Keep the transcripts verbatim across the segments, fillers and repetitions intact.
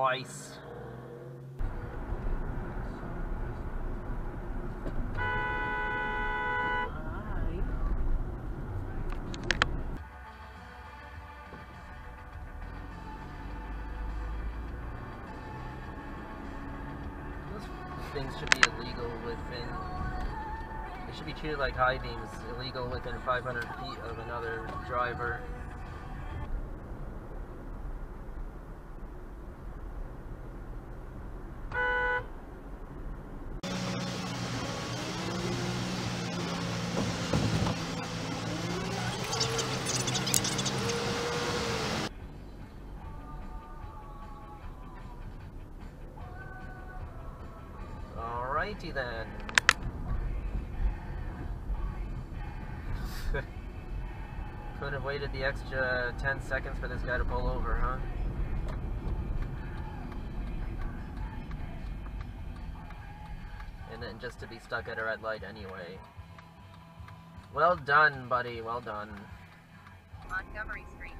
twice. Things should be illegal within, they should be treated like high beams, illegal within five hundred feet of another driver. Alrighty then. Could have waited the extra ten seconds for this guy to pull over, huh? And then just to be stuck at a red light anyway. Well done, buddy, well done. Montgomery Street.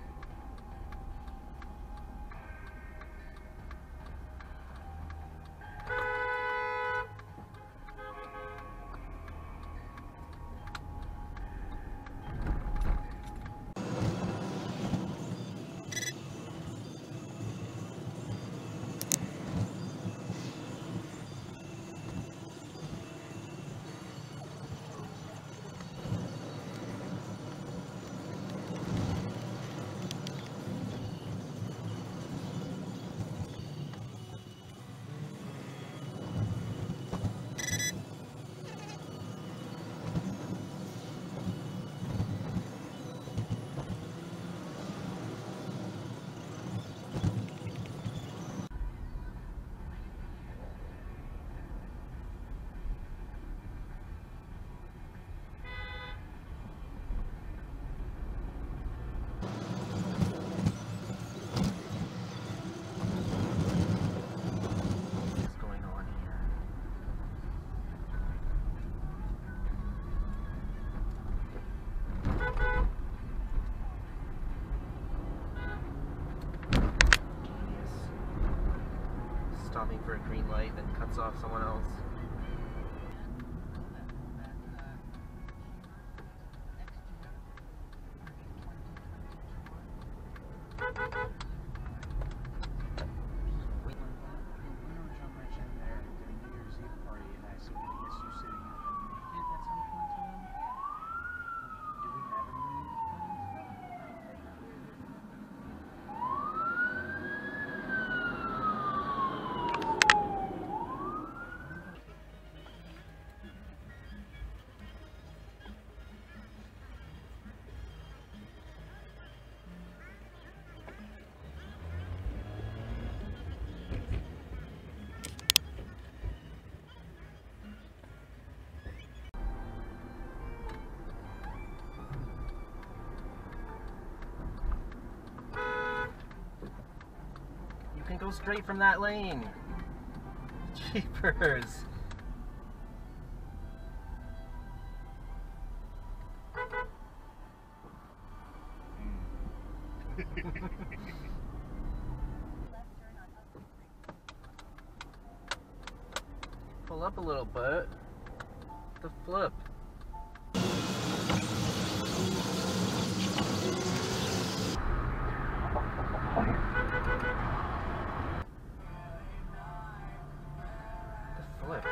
Stopping for a green light, then cuts off someone else. Can go straight from that lane. Jeepers. Pull up a little bit. The flip. Flip.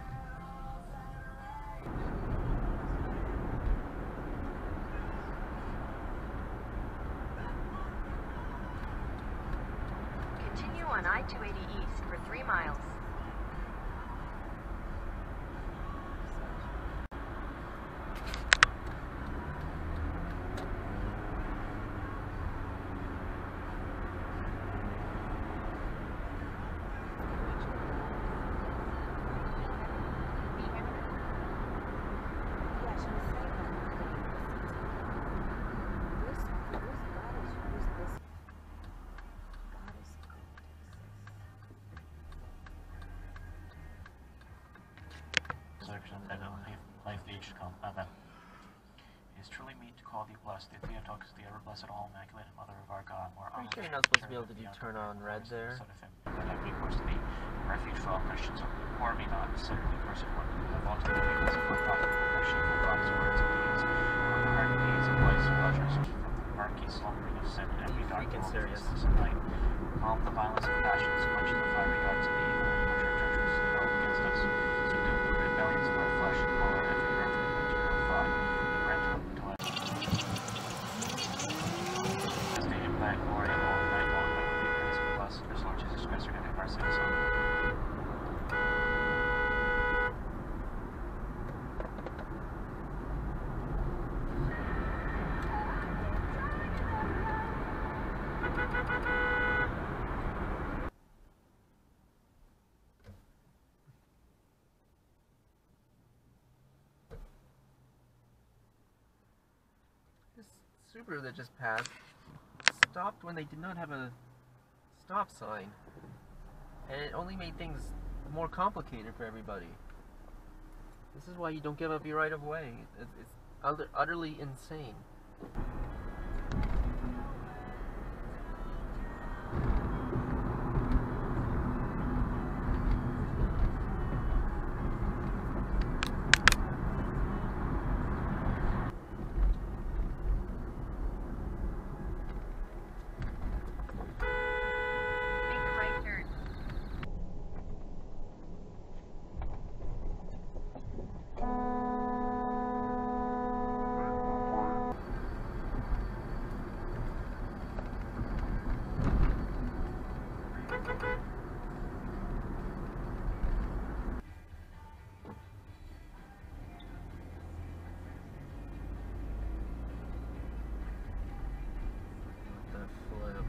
Continue on I two eighty East for three miles. Section live, live age comp, It is truly meet to call thee blessed, the Theotokos, the ever-blessed, all-immaculate Mother of our God, more Pretty honorable. sure you're not supposed to be able to do turn on red there. That have recourse to thee, refuge for all Christians, pour me not, sinfully cursed one, of all to the weakness of my thought, my shameful thoughts, words, and deeds, and with the heart needs and life's pleasures, from the murky slumbering of sin, and every dark freaking serious? of night. Calm the violence of passions, quench the fiery darts of the evil, which are treacherously hurled against us. Subdue the rebellions of our flesh, and call our every earthly and material thought, and grant unto us as they in thy glory all night long, that we may praise and bless our Lord Jesus Christ, forgiving our sins. This Subaru that just passed stopped when they did not have a stop sign, and it only made things more complicated for everybody. This is why you don't give up your right of way. It's, it's utter, utterly insane. Make a right turn. What the flip?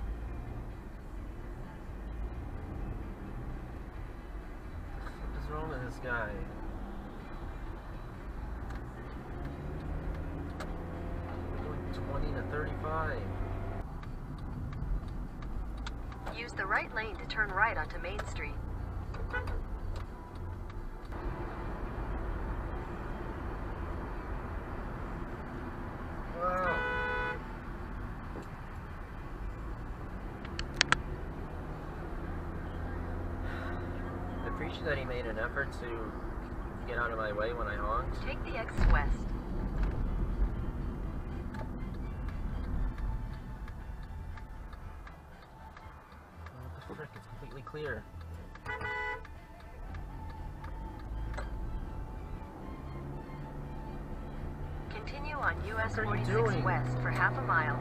What is wrong with this guy? We're going twenty to thirty-five. Use the right lane to turn right onto Main Street. Wow. I appreciate that he made an effort to get out of my way when I honked. Take the exit west. What the frick? It's completely clear. Continue on U S What are you forty-six doing? west for half a mile.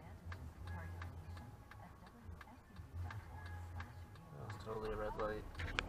That was totally a red light.